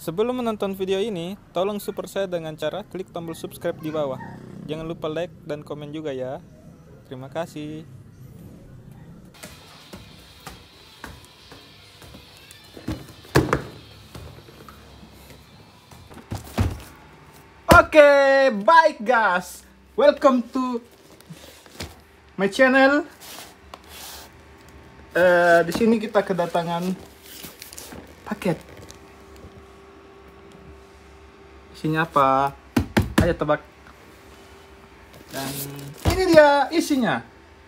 Sebelum menonton video ini, tolong support saya dengan cara klik tombol subscribe di bawah. Jangan lupa like dan komen juga ya. Terima kasih. Oke, baik guys. Welcome to my channel. Di sini kita kedatangan paket. Isinya apa? Ayo tebak. Dan ini dia isinya.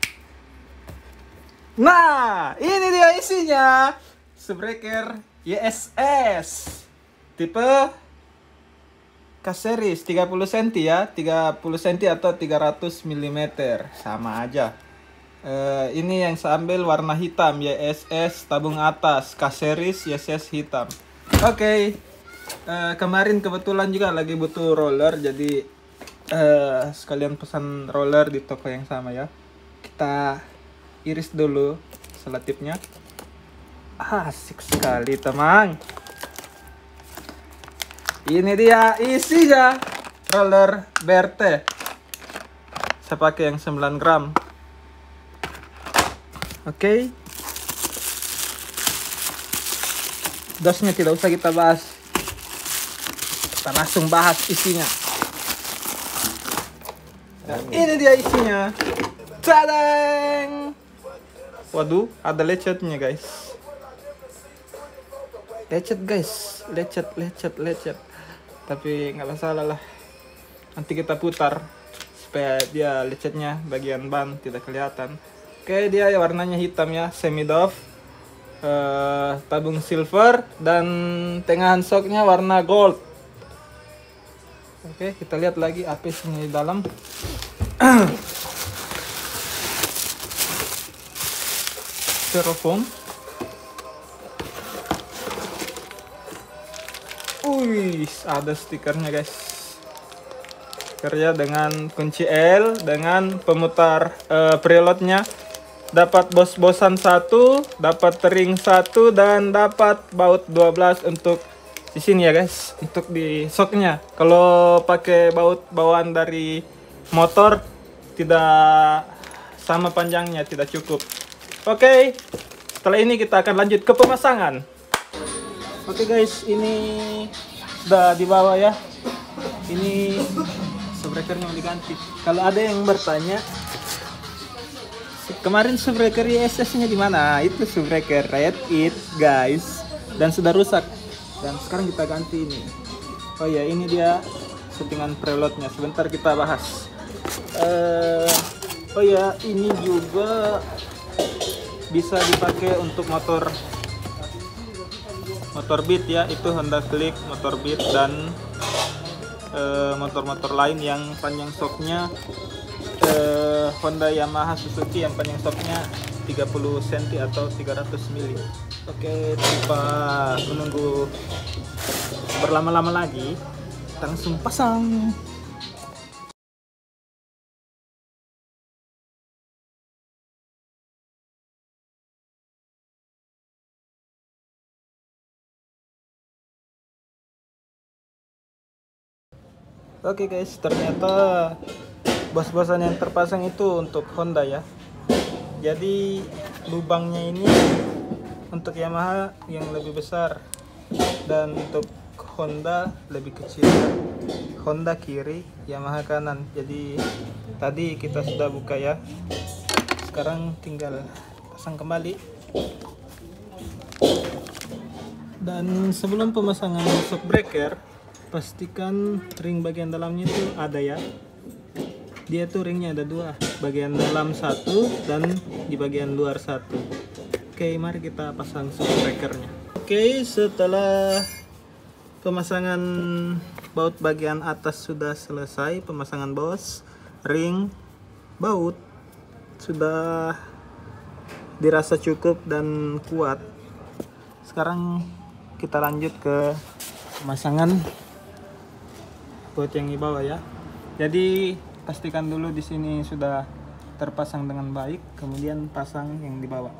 Nah, ini dia isinya. Subbreaker YSS tipe K-series 30 cm ya, 30 cm atau 300 mm, sama aja. Ini yang saya ambil warna hitam, YSS tabung atas, K-series YSS hitam. Oke. Kemarin kebetulan juga lagi butuh roller, jadi sekalian pesan roller di toko yang sama ya. Kita iris dulu selotipnya. Asik sekali teman. Ini dia isinya, roller BRT. Saya pakai yang 9 gram. Oke. Dosnya tidak usah kita bahas. Kita langsung bahas isinya. Dan ini dia isinya. Tadang! Waduh, ada lecetnya guys. Lecet guys, lecet. Tapi nggak masalah lah. Nanti kita putar supaya dia lecetnya bagian ban tidak kelihatan. Oke, dia warnanya hitam ya, semi doff. Tabung silver dan tengahan shocknya warna gold. Oke, kita lihat lagi apa isinya di dalam. Styrofoam. Wih, ada stikernya guys. Stikernya dengan kunci L, dengan pemutar preloadnya. Dapat bos-bosan 1, dapat ring 1, dan dapat baut 12 untuk di sini ya guys, untuk di shocknya. Kalau pakai baut bawaan dari motor tidak sama panjangnya, tidak cukup. Oke, setelah ini kita akan lanjut ke pemasangan. Oke guys, ini sudah dibawa ya. Ini subbreakernya yang diganti. Kalau ada yang bertanya, kemarin subbreaker YSS-nya di mana? Itu subbreaker Red It guys, dan sudah rusak. Dan sekarang kita ganti ini. Oh ya, ini dia settingan preloadnya. Sebentar kita bahas. Oh ya, ini juga bisa dipakai untuk motor Beat ya. Itu Honda Click, motor Beat, dan motor-motor lain yang panjang shocknya Honda, Yamaha, Suzuki yang panjang shocknya 30 cm atau 300 mm. Oke, tanpa menunggu berlama-lama lagi, kita langsung pasang. Oke guys, ternyata bos-bosan yang terpasang itu untuk Honda ya. Jadi lubangnya ini untuk Yamaha yang lebih besar, dan untuk Honda lebih kecil. Honda kiri, Yamaha kanan. Jadi tadi kita sudah buka ya. Sekarang tinggal pasang kembali. Dan sebelum pemasangan shockbreaker, pastikan ring bagian dalamnya itu ada ya. Dia tuh ringnya ada dua, bagian dalam satu dan di bagian luar satu. Oke, mari kita pasang shockbreakernya. Oke, setelah pemasangan baut bagian atas sudah selesai, pemasangan bos, ring, baut sudah dirasa cukup dan kuat. Sekarang kita lanjut ke pemasangan baut yang di bawah ya. Jadi pastikan dulu di sini sudah terpasang dengan baik, kemudian pasang yang di bawah.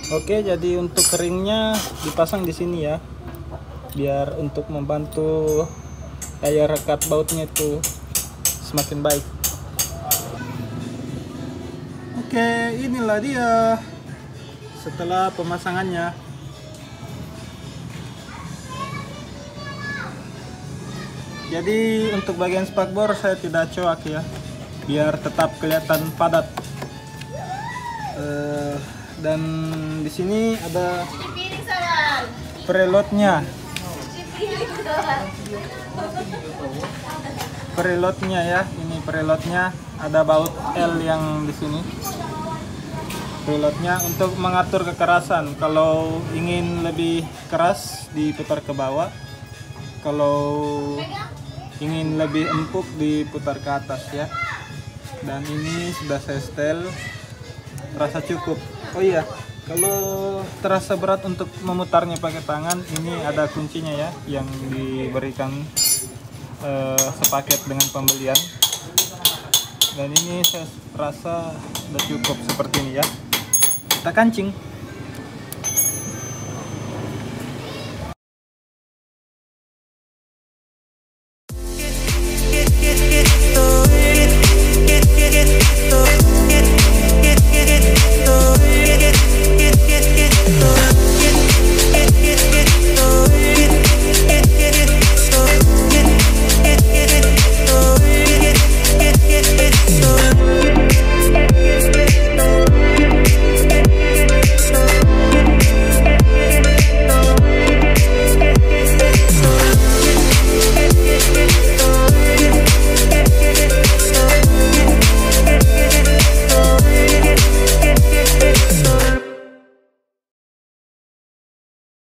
Oke, jadi untuk ringnya dipasang di sini ya, biar untuk membantu daya rekat bautnya itu semakin baik. Oke, inilah dia setelah pemasangannya. Jadi untuk bagian spakbor saya tidak coak ya, biar tetap kelihatan padat. Dan di sini ada preloadnya. Preloadnya ya, ini preloadnya, ada baut L yang di sini. Preloadnya untuk mengatur kekerasan. Kalau ingin lebih keras diputar ke bawah. Kalau ingin lebih empuk diputar ke atas ya. Dan ini sudah saya setel, terasa cukup. Oh iya, kalau terasa berat untuk memutarnya pakai tangan, ini ada kuncinya ya, yang diberikan sepaket dengan pembelian. Dan ini saya rasa sudah cukup seperti ini ya. Kita kancing.